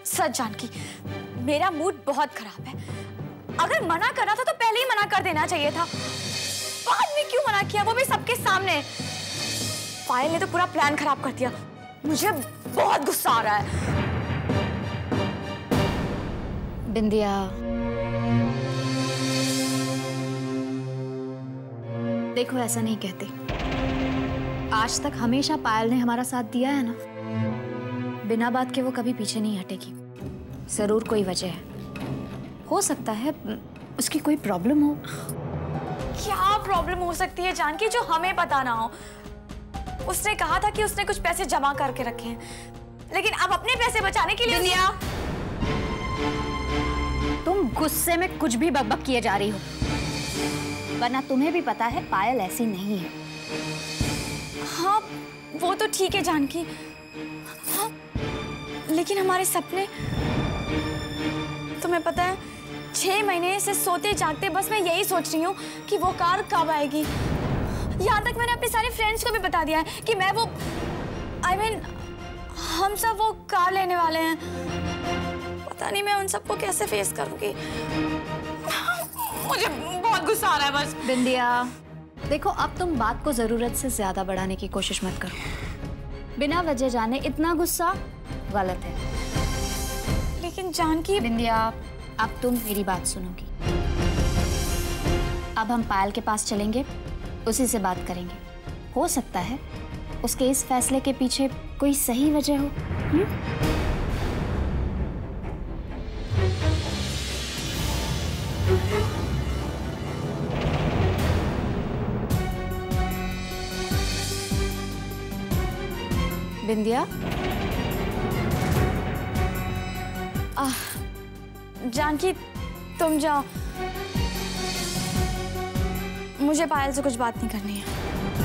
सच जानकी, मेरा मूड बहुत खराब है। अगर मना करना था तो पहले ही मना कर देना चाहिए था। बाद में क्यों मना किया, वो भी सबके सामने। पायल ने तो पूरा प्लान खराब कर दिया। मुझे बहुत गुस्सा आ रहा है। बिंदिया, देखो ऐसा नहीं कहते। आज तक हमेशा पायल ने हमारा साथ दिया है ना, बिना बात के वो कभी पीछे नहीं हटेगी। जरूर कोई वजह है, हो सकता है उसकी कोई प्रॉब्लम हो। क्या प्रॉब्लम हो सकती है जानकी जो हमें पता ना हो? उसने कहा था कि उसने कुछ पैसे जमा करके रखे हैं, लेकिन अब अपने पैसे बचाने के लिए। बिंदिया, तुम गुस्से में कुछ भी बकबक किए जा रही हो, वरना तुम्हें भी पता है पायल ऐसी नहीं है। हाँ वो तो ठीक है जानकी, हाँ, लेकिन हमारे सपने, तुम्हें पता है 6 महीने से सोते जागते बस मैं यही सोच रही हूँ कि वो कार कब आएगी। यहाँ तक मैंने अपने सारे फ्रेंड्स को भी बता दिया है कि मैं वो हम सब वो कार लेने वाले हैं। पता नहीं मैं उन सबको कैसे फेस करूंगी। मुझे बहुत गुस्सा आ रहा है बस। बिंदिया देखो, अब तुम बात को जरूरत से ज्यादा बढ़ाने की कोशिश मत करो। बिना वजह जाने इतना गुस्सा गलत है। लेकिन जानकी। बिंदिया, अब तुम मेरी बात सुनोगी। अब हम पायल के पास चलेंगे, उसी से बात करेंगे। हो सकता है उसके इस फैसले के पीछे कोई सही वजह हो। बिंदिया, जानकी तुम जाओ, मुझे पायल से कुछ बात नहीं करनी है।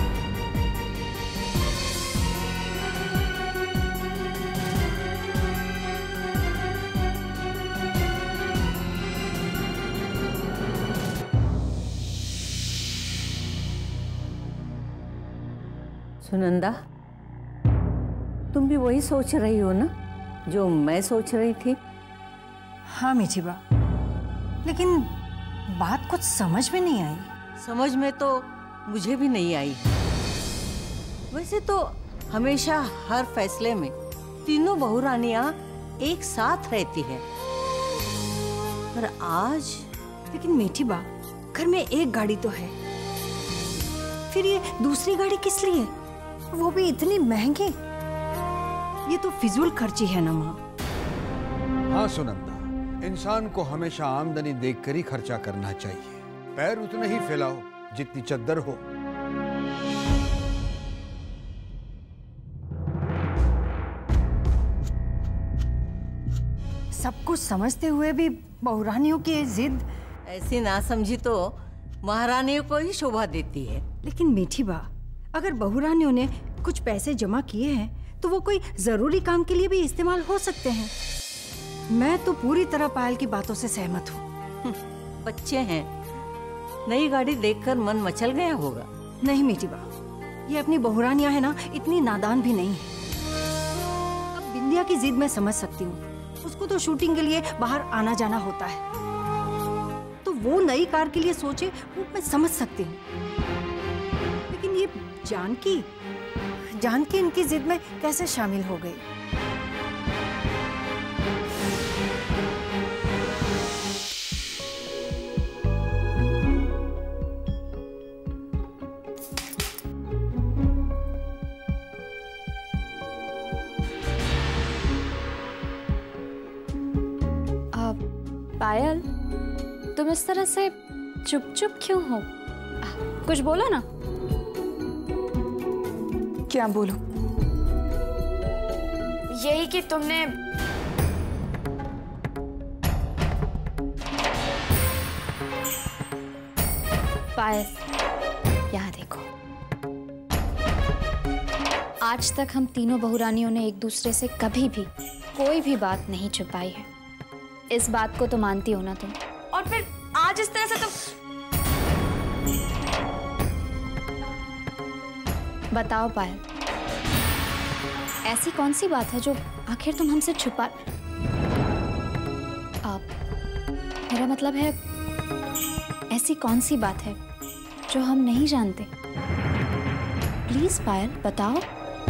सुनंदा, तुम भी वही सोच रही हो ना जो मैं सोच रही थी? हाँ मीठी बा, लेकिन बात कुछ समझ में नहीं आई। समझ में तो मुझे भी नहीं आई। वैसे तो हमेशा हर फैसले में तीनों बहुरानियां एक साथ रहती है, पर आज। लेकिन मीठी बा, घर में एक गाड़ी तो है, फिर ये दूसरी गाड़ी किस लिए, वो भी इतनी महंगी? ये तो फिजूल खर्ची है ना माँ। हाँ सुनंदा, इंसान को हमेशा आमदनी देखकर ही खर्चा करना चाहिए। पैर उतने ही फैलाओ जितनी चद्दर हो। सब कुछ समझते हुए भी बहुरानियों की जिद। ऐसी ना समझी तो महारानियों को ही शोभा देती है। लेकिन मीठी बा, अगर बहुरानियों ने कुछ पैसे जमा किए हैं तो वो कोई जरूरी काम के लिए भी इस्तेमाल हो सकते हैं। मैं तो पूरी तरह पायल की बातों से सहमत हूँ। बच्चे हैं, नई गाड़ी देखकर मन मचल गया होगा। नहीं मीठी बा, ये अपनी बहुरानियां है ना, इतनी नादान भी नहीं है। अब बिंदिया की जिद मैं समझ सकती हूँ, उसको तो शूटिंग के लिए बाहर आना जाना होता है, तो वो नई कार के लिए सोचे वो मैं समझ सकती हूँ। लेकिन ये जानकी इनकी जिद में कैसे शामिल हो गई? पायल, तुम इस तरह से चुप चुप क्यों हो? कुछ बोलो ना। क्या बोलूं? यही कि तुमने पायल, यहाँ देखो, आज तक हम तीनों बहुरानियों ने एक दूसरे से कभी भी कोई भी बात नहीं छुपाई है। इस बात को तो मानती हो ना तुम? और फिर आज इस तरह से तुम। बताओ पायल, ऐसी कौन सी बात है जो आखिर तुम हमसे छुपा? मेरा मतलब है, ऐसी कौन सी बात है जो हम नहीं जानते? प्लीज पायल बताओ।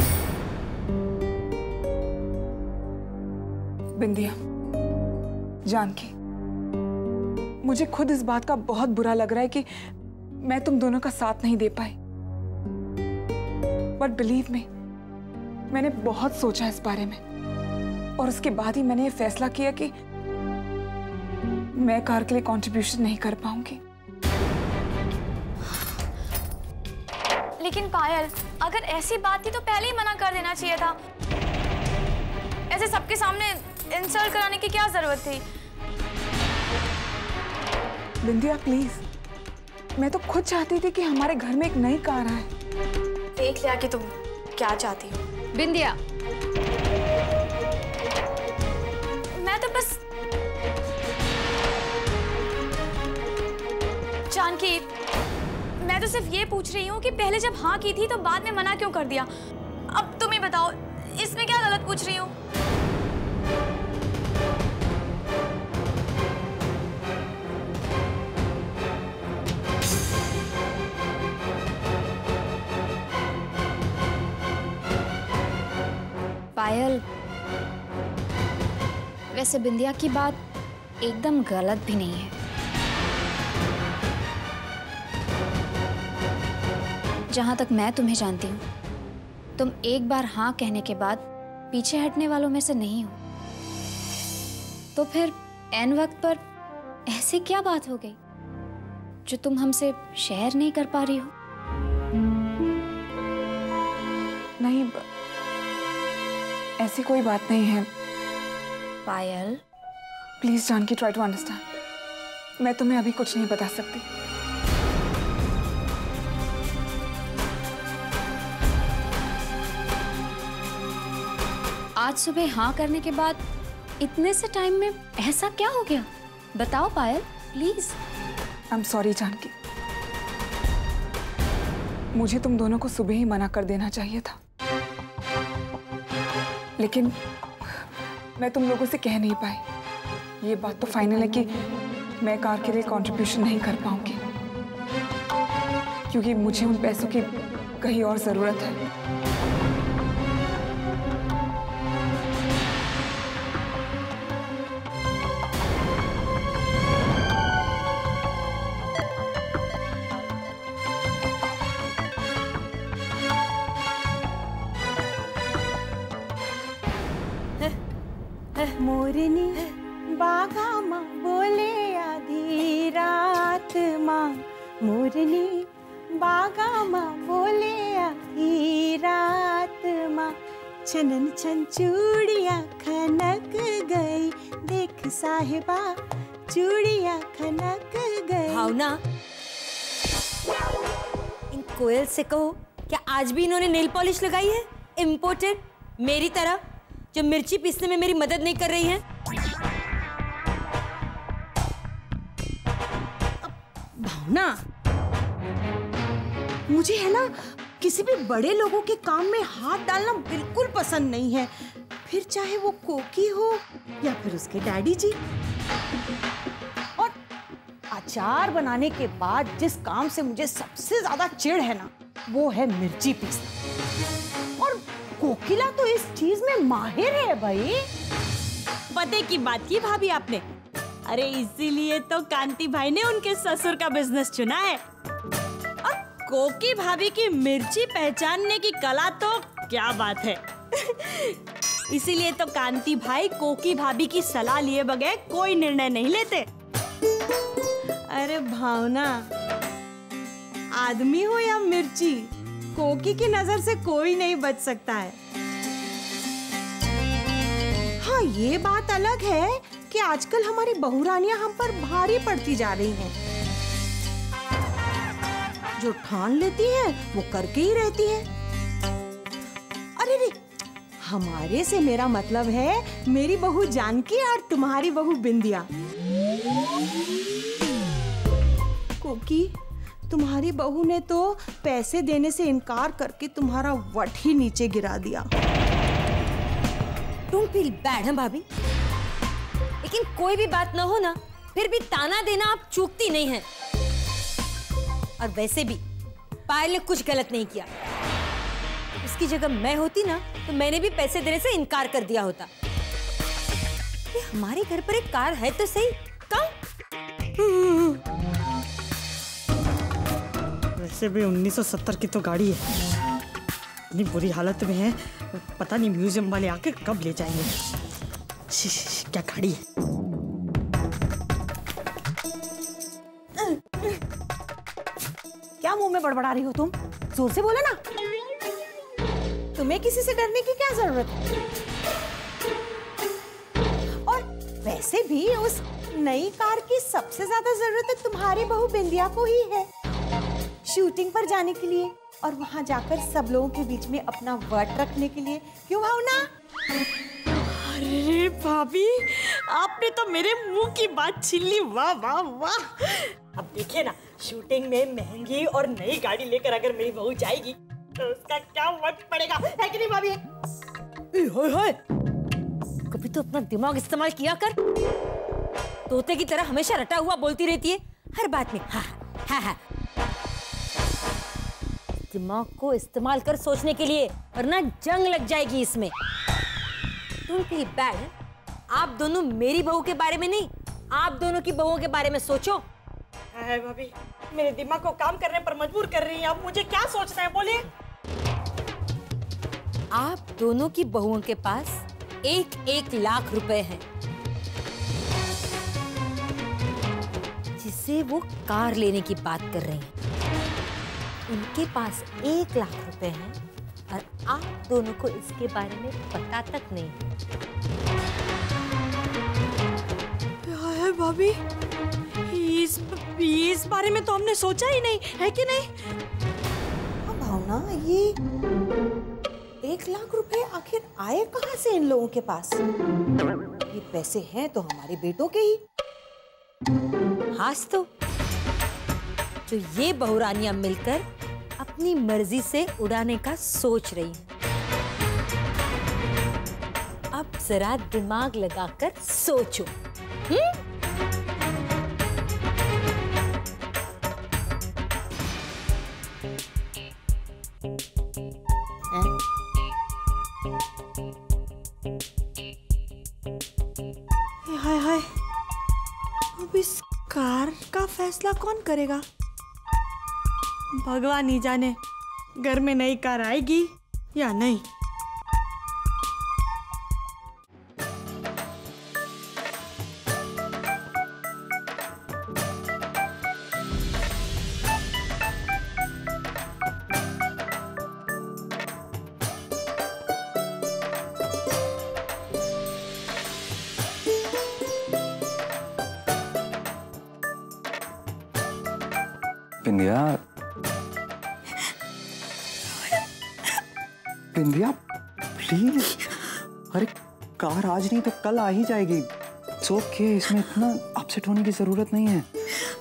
बिंदिया, जानकी, मुझे खुद इस बात का बहुत बुरा लग रहा है कि मैं तुम दोनों का साथ नहीं दे पाई। बट बिलीव मी, मैंने बहुत सोचा इस बारे में और उसके बाद ही मैंने ये फैसला किया कि मैं कार के लिए कंट्रीब्यूशन नहीं कर पाऊंगी। लेकिन पायल, अगर ऐसी बात थी तो पहले ही मना कर देना चाहिए था। ऐसे सबके सामने इंसल्ट कराने की क्या जरूरत थी? बिंदिया प्लीज, मैं तो खुद चाहती थी कि हमारे घर में एक नई कार आए। देख लिया कि तुम क्या चाहती हो। बिंदिया, मैं तो बस जानकी, मैं तो सिर्फ ये पूछ रही हूँ कि पहले जब हाँ की थी तो बाद में मना क्यों कर दिया? अब तुम ही बताओ, इसमें क्या गलत पूछ रही हूँ? पायल, वैसे बिंदिया की बात एकदम गलत भी नहीं है। जहां तक मैं तुम्हें जानती हूँ, तुम एक बार हाँ कहने के बाद पीछे हटने वालों में से नहीं हो। तो फिर ऐन वक्त पर ऐसी क्या बात हो गई जो तुम हमसे शेयर नहीं कर पा रही हो? नहीं, ऐसी कोई बात नहीं है। Payal, please Janki, try to understand. मैं तुम्हें अभी कुछ नहीं बता सकती। आज सुबह हाँ करने के बाद इतने से टाइम में ऐसा क्या हो गया? बताओ Payal, please. I am sorry Janki, मुझे तुम दोनों को सुबह ही मना कर देना चाहिए था, लेकिन मैं तुम लोगों से कह नहीं पाई। ये बात तो फाइनल है कि मैं कार के लिए कंट्रीब्यूशन नहीं कर पाऊंगी, क्योंकि मुझे उन पैसों की कहीं और जरूरत है। मोरनी बागा माँ बोले आधी रात माँ, मोरनी बागा माँ बोले आधी रात माँ, छनन छन चूड़िया खनक गई, देख साहिबा चूड़िया खनक गई। भावना, इन कोयल से कहो, क्या आज भी इन्होंने नेल पॉलिश लगाई है इम्पोर्टेड, मेरी तरह, जो मिर्ची पीसने में मेरी मदद नहीं कर रही हैं? भावना, मुझे है ना किसी भी बड़े लोगों के काम में हाथ डालना बिल्कुल पसंद नहीं है, फिर चाहे वो कोकी हो या फिर उसके डैडी जी। और अचार बनाने के बाद जिस काम से मुझे सबसे ज्यादा चिढ़ है ना, वो है मिर्ची पीसना। और कोकिला तो इस चीज में माहिर है भाई। पते की बात की भाभी आपने, अरे इसीलिए तो कांति भाई ने उनके ससुर का बिजनेस चुना है। और कोकी भाभी की मिर्ची पहचानने की कला तो क्या बात है। इसीलिए तो कांति भाई कोकी भाभी की सलाह लिए बगैर कोई निर्णय नहीं लेते। अरे भावना, आदमी हो या मिर्ची, कोकी की नजर से कोई नहीं बच सकता है। हाँ, ये बात अलग है कि आजकल हमारी बहुरानियां हम पर भारी पड़ती जा रही हैं। जो ठान लेती है वो करके ही रहती है। अरे रे, हमारे से मेरा मतलब है मेरी बहू जानकी और तुम्हारी बहू बिंदिया। कोकी, तुम्हारी बहू ने तो पैसे देने से इनकार करके तुम्हारा वट ही नीचे गिरा दिया। डोंट फील बैड है भाभी, लेकिन कोई भी बात ना हो ना, फिर भी ताना देना आप चूकती नहीं है। और वैसे भी पायल ने कुछ गलत नहीं किया। उसकी जगह मैं होती ना तो मैंने भी पैसे देने से इनकार कर दिया होता। ये हमारे घर पर एक कार है तो सही, कहाँ? वैसे भी 1970 की तो गाड़ी है, इतनी बुरी हालत में है, पता नहीं म्यूजियम वाले आके कब ले जाएंगे। क्या गाड़ी है। क्या मुंह में बड़बड़ा रही हो तुम? जोर से बोलो ना। तुम्हें किसी से डरने की क्या जरूरत है? और वैसे भी उस नई कार की सबसे ज्यादा जरूरत तो तुम्हारी बहू बिंदिया को ही है, शूटिंग पर जाने के लिए और वहां जाकर सब लोगों के बीच में अपना वर्ड रखने के लिए। क्यों भावना? अरे भाभी, आपने तो मेरे मुंह की बात छीन ली। वाह वाह वाह। अब देखिए ना, शूटिंग में महंगी और नई गाड़ी लेकर अगर मेरी बहू जाएगी तो उसका क्या वक्त पड़ेगा, है कि नहीं भाभी? कभी तो अपना दिमाग इस्तेमाल किया कर। तोते की तरह हमेशा रटा हुआ बोलती रहती है हर बात में। हाँ हाँ हाँ। दिमाग को इस्तेमाल कर सोचने के लिए, वरना जंग लग जाएगी इसमें। तुम की बैड, आप दोनों मेरी बहू के बारे में नहीं, आप दोनों की बहुओं के बारे में सोचो। है भाभी, मेरे दिमाग को काम करने पर मजबूर कर रही हैं। अब मुझे क्या सोचना है, बोलिए। आप दोनों की बहुओं के पास 1-1 लाख रुपए हैं, जिससे वो कार लेने की बात कर रही हैं। उनके पास 1 लाख रुपए हैं और आप दोनों को इसके बारे में पता तक नहीं है। है भाभी, इस बारे में तो हमने सोचा ही नहीं, है कि नहीं? भावना, ये 1 लाख रुपए आखिर आए कहाँ से इन लोगों के पास? ये पैसे हैं तो हमारे बेटों के ही। हास तो ये बहुरानियां मिलकर अपनी मर्जी से उड़ाने का सोच रही हैं। अब जरा दिमाग लगाकर सोचो। हाय हाय, अब इस कार का फैसला कौन करेगा? भगवान ही जाने घर में नई कार आएगी या नहीं। बिंदिया, बिंदिया प्लीज। अरे कार आज नहीं तो कल आ ही जाएगी। इट्स ओके, इसमें इतना अपसेट होने की जरूरत नहीं है।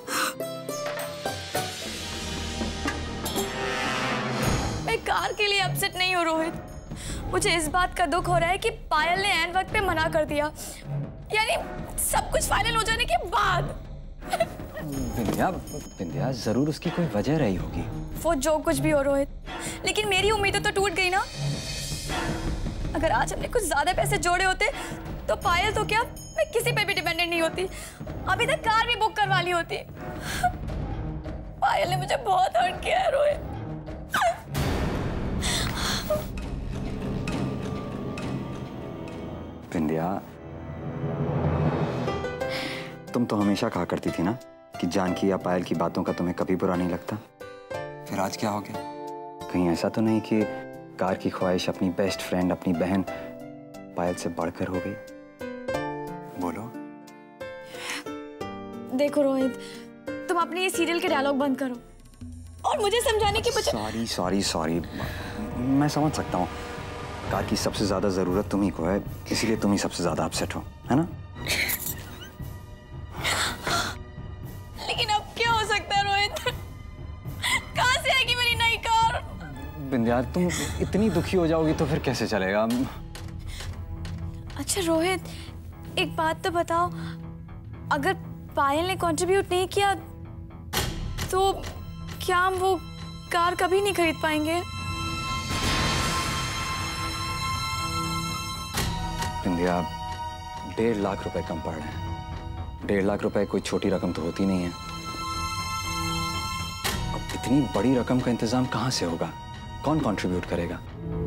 मैं कार के लिए अपसेट नहीं हूँ रोहित। मुझे इस बात का दुख हो रहा है कि पायल ने ऐन वक्त पे मना कर दिया, यानी सब कुछ फाइनल हो जाने के बाद। बिंदिया, बिंदिया जरूर उसकी कोई वजह रही होगी। वो जो कुछ भी हो रोहित, लेकिन मेरी उम्मीदें तो टूट गई ना। अगर आज हमने कुछ ज्यादा पैसे जोड़े होते तो पायल तो क्या, मैं किसी पे भी डिपेंडेंट नहीं होती। अभी तक कार भी बुक करवा ली होती। पायल ने मुझे बहुत हर्ट किया है रोहित। बिंदिया, तुम तो हमेशा कहा करती थी ना कि जानकी या पायल की बातों का तुम्हें कभी बुरा नहीं लगता। फिर आज क्या हो गया? कहीं ऐसा तो नहीं कि कार की ख्वाहिश अपनी बेस्ट फ्रेंड, अपनी बहन पायल से बढ़कर हो गई? बोलो। देखो रोहित, तुम अपने ये सीरियल के डायलॉग बंद करो और मुझे समझाने की बजाय। सॉरी, मैं समझ सकता हूँ। कार की सबसे ज्यादा जरूरत तुम्ही को है, इसीलिए तुम ही सबसे ज्यादा अपसेट हो, है ना? लेकिन अब क्या हो सकता है रोहित? कहाँ से आएगी मेरी नई कार? बिंदिया, तुम इतनी दुखी हो जाओगी तो फिर कैसे चलेगा? अच्छा रोहित, एक बात तो बताओ, अगर पायल ने कंट्रीब्यूट नहीं किया तो क्या हम वो कार कभी नहीं खरीद पाएंगे? बिंदिया, 1.5 लाख रुपए कम पड़ रहे हैं। 1.5 लाख रुपए कोई छोटी रकम तो होती नहीं है। अब इतनी बड़ी रकम का इंतजाम कहां से होगा? कौन कंट्रीब्यूट करेगा?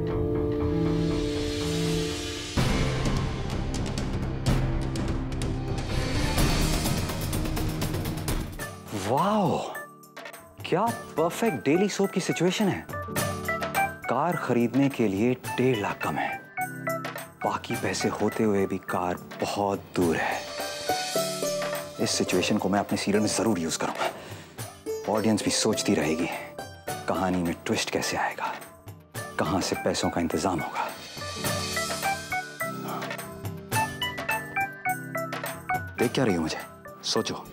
वाओ, क्या परफेक्ट डेली सोप की सिचुएशन है। कार खरीदने के लिए 1.5 लाख कम है, बाकी पैसे होते हुए भी कार बहुत दूर है। इस सिचुएशन को मैं अपने सीरियल में जरूर यूज करूंगा। ऑडियंस भी सोचती रहेगी कहानी में ट्विस्ट कैसे आएगा, कहां से पैसों का इंतजाम होगा। देख क्या रही हो मुझे? सोचो।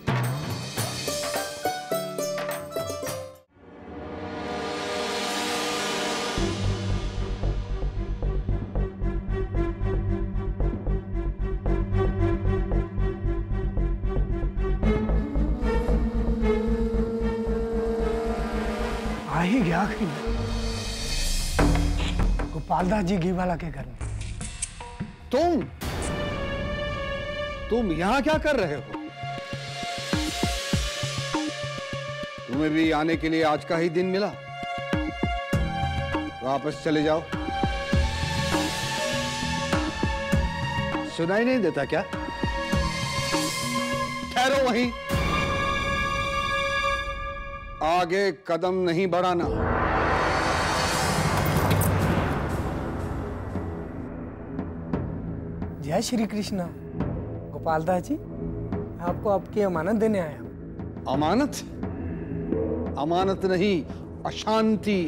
आ ही गया कि गोपालदास जी घी वाला के घर में। तुम यहाँ क्या कर रहे हो? तुम्हें भी आने के लिए आज का ही दिन मिला? वापस चले जाओ। सुनाई नहीं देता क्या? ठहरो वहीं, आगे कदम नहीं बढ़ाना। जय श्री कृष्णा। गोपालदास जी, आपको आपकी अमानत देने आया। अमानत? अमानत नहीं, अशांति।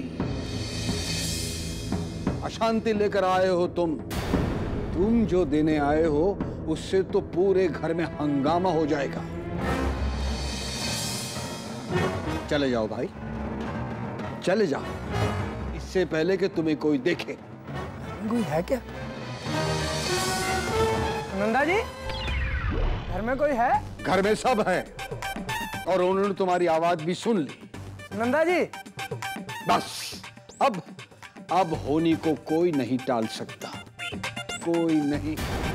अशांति लेकर आए हो तुम। तुम जो देने आए हो उससे तो पूरे घर में हंगामा हो जाएगा। चले जाओ भाई, चले जाओ, इससे पहले कि तुम्हें कोई देखे। कोई है क्या? नंदा जी, घर में कोई है? घर में सब है और उन्होंने तुम्हारी आवाज भी सुन ली। नंदा जी, बस अब होनी को कोई नहीं टाल सकता, कोई नहीं।